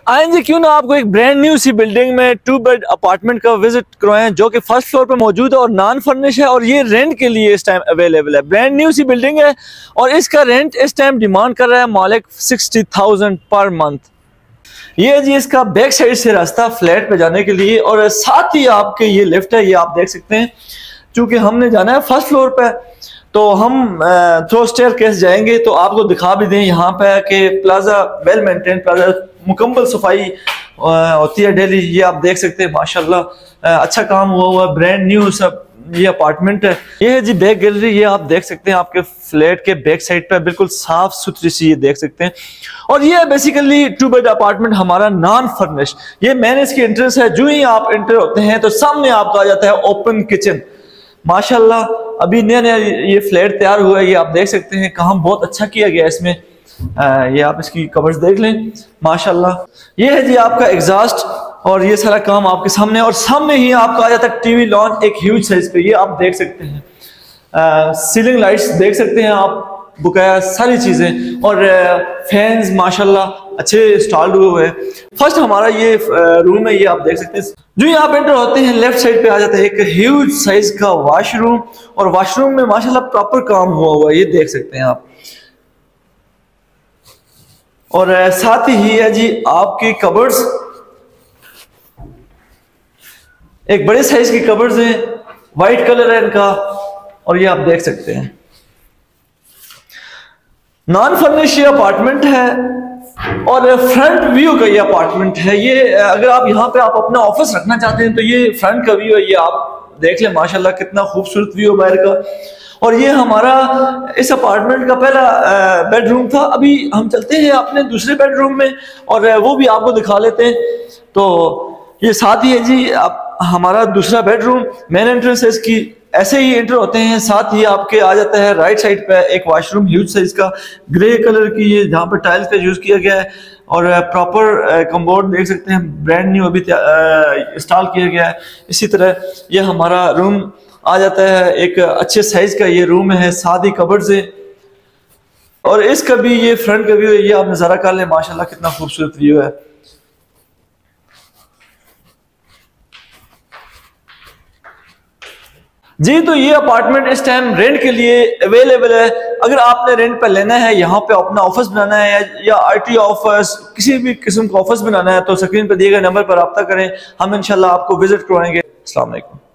आए जी क्यों ना आपको एक ब्रांड न्यू सी बिल्डिंग में 2 बेड अपार्टमेंट का विजिट करवाएं जो कि फर्स्ट फ्लोर पे मौजूद है और नॉन फर्निश है और ये रेंट के लिए इस टाइम अवेलेबल है। ब्रांड न्यू सी बिल्डिंग है और इसका रेंट इस टाइम डिमांड कर रहा है मालिक 60,000 पर मंथ। ये जी इसका बैक साइड से रास्ता फ्लैट पे जाने के लिए और साथ ही आपके ये लिफ्ट है, ये आप देख सकते हैं। चूंकि हमने जाना है फर्स्ट फ्लोर पे तो हम थ्रो स्टेयर केस जाएंगे तो आपको दिखा भी दें यहाँ पे कि प्लाजा वेल मेंटेन प्लाजा, मुकम्मल सफाई होती है डेली। ये आप देख सकते हैं माशाल्लाह अच्छा काम हुआ ब्रांड न्यू सब ये अपार्टमेंट है। ये है जी बैक गैलरी, ये आप देख सकते हैं आपके फ्लैट के बैक साइड पे बिल्कुल साफ सुथरी सी ये देख सकते हैं। और ये बेसिकली 2 बेड अपार्टमेंट हमारा नॉन फर्निश। ये मेन इसकी एंट्रेंस है, जो ही आप एंटर होते हैं तो सामने आपको आ जाता है ओपन किचन। माशाल्लाह अभी नया नया ये फ्लैट तैयार हुआ है, ये आप देख सकते हैं काम बहुत अच्छा किया गया इसमें। ये आप इसकी कवर्स देख लें माशाल्लाह। ये है जी आपका एग्जॉस्ट और ये सारा काम आपके सामने और सामने ही आपका आ जाता है टीवी लॉन एक ह्यूज साइज पे, ये आप देख सकते हैं। सीलिंग लाइट्स देख सकते हैं आप, बकाया सारी चीजें और फैंस माशाल्लाह अच्छे इंस्टॉल्ड हुए हुए हैं। फर्स्ट हमारा ये रूम है, ये आप देख सकते हैं। जो ही आप एंटर होते हैं लेफ्ट साइड पे आ जाता है एक ह्यूज साइज का वॉशरूम और वॉशरूम में माशाल्लाह प्रॉपर काम हुआ है, ये देख सकते हैं आप। और साथ ही है जी आपकी कबर्ड्स, एक बड़े साइज की कबर्ड्स हैं, वाइट कलर है इनका और ये आप देख सकते हैं। नॉन फर्निश ये अपार्टमेंट है और फ्रंट व्यू का ये अपार्टमेंट है। ये अगर आप यहाँ पे आप अपना ऑफिस रखना चाहते हैं तो ये फ्रंट का व्यू है, ये आप देख लें माशाल्लाह कितना खूबसूरत व्यू है बाहर का। और ये हमारा इस अपार्टमेंट का पहला बेडरूम था। अभी हम चलते हैं अपने दूसरे बेडरूम में और वो भी आपको दिखा लेते हैं। तो ये साथ ही है जी आप हमारा दूसरा बेडरूम, मेन एंट्रेंस है इसकी, ऐसे ही एंटर होते हैं। साथ ही आपके आ जाता है राइट साइड पे एक वॉशरूम ह्यूज साइज का, ग्रे कलर की, ये जहाँ पर टाइल्स का यूज किया गया है और प्रॉपर कमोड देख सकते हैं ब्रांड न्यू अभी इंस्टॉल किया गया है। इसी तरह ये हमारा रूम आ जाता है, एक अच्छे साइज का ये रूम है, साथ ही कबर्ड से और इसका भी ये फ्रंट का व्यू है, ये आप नजारा कर लें माशाल्लाह कितना खूबसूरत व्यू है। जी तो ये अपार्टमेंट इस टाइम रेंट के लिए अवेलेबल है। अगर आपने रेंट पर लेना है, यहाँ पे अपना ऑफिस बनाना है या आईटी ऑफिस, किसी भी किस्म का ऑफिस बनाना है तो स्क्रीन पर दिए गए नंबर पर रब्ता करें, हम इंशाल्लाह आपको विजिट करवाएंगे। अस्सलाम वालेकुम।